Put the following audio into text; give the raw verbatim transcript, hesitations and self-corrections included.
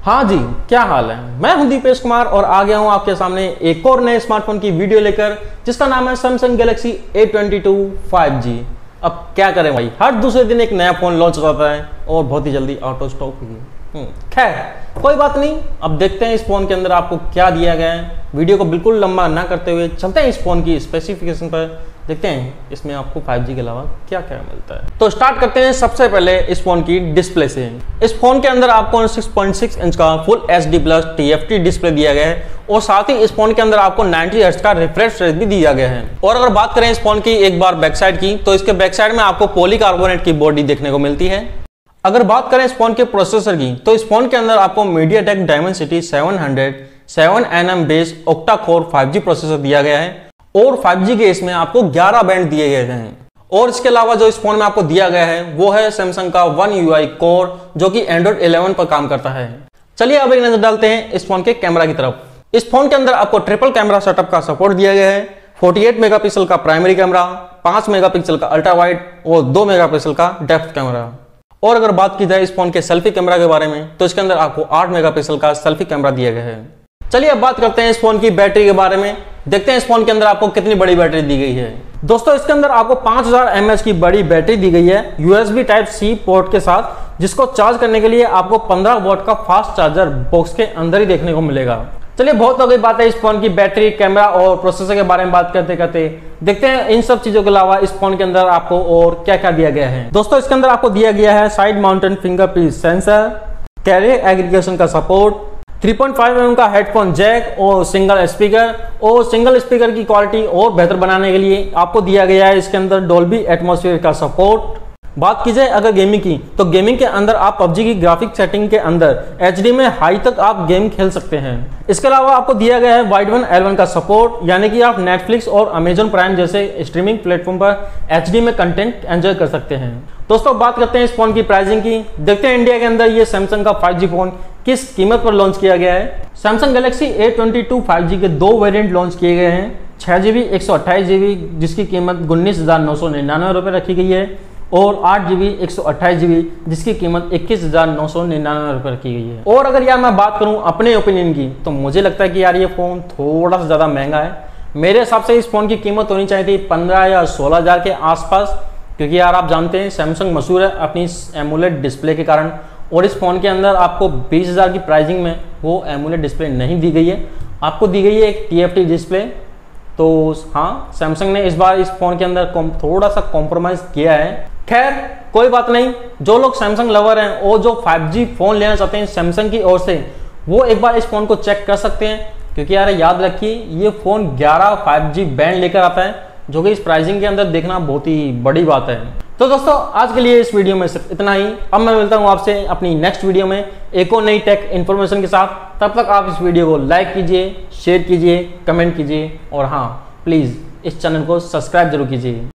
हाँ जी, क्या हाल है। मैं हूं दीपेश कुमार और आ गया हूं आपके सामने एक और नए स्मार्टफोन की वीडियो लेकर जिसका नाम है Samsung Galaxy A twenty two five G. अब क्या करें भाई, हर दूसरे दिन एक नया फोन लॉन्च होता है और बहुत ही जल्दी आउट ऑफ स्टॉक भी। खैर कोई बात नहीं, अब देखते हैं इस फोन के अंदर आपको क्या दिया गया है। वीडियो को बिल्कुल लंबा ना करते हुए चलते हैं इस फोन की स्पेसिफिकेशन पर, देखते हैं इसमें आपको फाइव जी के अलावा क्या क्या मिलता है। तो स्टार्ट करते हैं सबसे पहले इस फोन की डिस्प्ले से। इस फोन के अंदर आपको सिक्स पॉइंट सिक्स इंच का full H D plus T F T display दिया गया है और साथ ही इस फोन के अंदर आपको नाइंटी हर्ट्ज का रिफ्रेश रेट भी दिया गया है। और अगर बात करें इस फोन की एक बार बैक साइड की, तो इसके बैक साइड में आपको पॉलीकार्बोनेट की बॉडी देखने को मिलती है। अगर बात करें इस फोन के प्रोसेसर की, तो इस फोन के अंदर आपको MediaTek Dimensity seven hundred seven N M base octa core five G processor दिया गया है और फाइव जी के इसमें आपको ग्यारह बैंड दिए गए हैं। और इसके अलावा जो इस फोन में आपको दिया गया है वो है सैमसंग का वन यू आई कोर, जो कि एंड्रॉइड इलेवन पर काम करता है। चलिए अब एक नजर डालते हैं इस फोन के कैमरा की तरफ। इस फोन के अंदर आपको ट्रिपल कैमरा सेटअप का सपोर्ट दिया गया है। अड़तालीस मेगापिक्सल का प्राइमरी कैमरा, पांच मेगापिक्सल का अल्ट्रा वाइड और दो मेगापिक्सल का डेप्थ कैमरा। और अगर बात की जाए इस फोन के सेल्फी कैमरा के बारे में, तो इसके अंदर आपको आठ मेगापिक्सल का सेल्फी कैमरा दिया गया है। चलिए अब बात करते हैं इस फोन की बैटरी के बारे में। देखते हैं इस फोन के अंदर आपको कितनी बड़ी बैटरी दी गई है। दोस्तों इसके अंदर आपको पांच हज़ार एम ए एच की बड़ी बैटरी दी गई है U S B type C port के साथ, जिसको चार्ज करने के लिए आपको पंद्रह वोल्ट का फास्ट चार्जर बॉक्स के अंदर ही देखने को मिलेगा। चलिए बहुत हो गई बात है इस फोन की बैटरी, कैमरा और प्रोसेसर के बारे में बात करते करते देखते हैं इन सब चीजों के अलावा इस फोन के अंदर आपको और क्या क्या दिया गया है। दोस्तों इसके अंदर आपको दिया गया है side mounted fingerprint sensor, carrier aggregation का support, three point five M M का हेडफोन जैक और सिंगल स्पीकर। और सिंगल स्पीकर की क्वालिटी और बेहतर बनाने के लिए आपको दिया गया है इसके अंदर डोल्बी एटमॉस्फेयर का सपोर्ट। बात की जाए अगर गेमिंग की, तो गेमिंग के अंदर आप पबजी की ग्राफिक सेटिंग के अंदर एच डी में हाई तक आप गेम खेल सकते हैं। इसके अलावा आपको दिया गया है वाइड वन एल वन का सपोर्ट, यानी कि आप नेटफ्लिक्स और अमेजन प्राइम जैसे स्ट्रीमिंग प्लेटफॉर्म पर एच डी में कंटेंट एंजॉय कर सकते हैं। दोस्तों बात करते हैं इस फोन की प्राइसिंग की। देखते हैं इंडिया के अंदर ये सैमसंग का फाइव जी फोन किस कीमत पर लॉन्च किया गया है। Samsung Galaxy A twenty two five G के दो वेरिएंट लॉन्च किए गए हैं, छह जीबी एक सौ अट्ठाईस जीबी जिसकी कीमत उन्नीस हजार नौ सौ निन्यानवे रुपये रखी गई है, और आठ जीबी एक सौ अट्ठाईस जीबी जिसकी कीमत इक्कीस हजार नौ सौ निन्यानवे रुपये रखी गई है। और अगर यार मैं बात करूं अपने ओपिनियन की, तो मुझे लगता है कि यार ये फोन थोड़ा सा ज़्यादा महंगा है। मेरे हिसाब से इस फोन की कीमत होनी चाहिए थी पंद्रह या सोलह हजार के आसपास, क्योंकि यार आप जानते हैं सैमसंग मशहूर है अपनी एमोलेड डिस्प्ले के कारण। और इस फोन के अंदर आपको बीस हजार की प्राइसिंग में वो एमोलेड डिस्प्ले नहीं दी गई है, आपको दी गई है एक टी एफ टी डिस्प्ले। तो हाँ, सैमसंग ने इस बार इस फोन के अंदर थोड़ा सा कॉम्प्रोमाइज किया है। खैर कोई बात नहीं, जो लोग सैमसंग लवर हैं और जो फाइव जी फोन लेना चाहते हैं सैमसंग की ओर से, वो एक बार इस फोन को चेक कर सकते हैं, क्योंकि यार याद रखिए ये फोन ग्यारह फाइव जी बैंड लेकर आता है, जो कि इस प्राइसिंग के अंदर देखना बहुत ही बड़ी बात है। तो दोस्तों आज के लिए इस वीडियो में सिर्फ इतना ही। अब मैं मिलता हूं आपसे अपनी नेक्स्ट वीडियो में एक और नई टेक इन्फॉर्मेशन के साथ। तब तक आप इस वीडियो को लाइक कीजिए, शेयर कीजिए, कमेंट कीजिए और हाँ प्लीज़ इस चैनल को सब्सक्राइब जरूर कीजिए।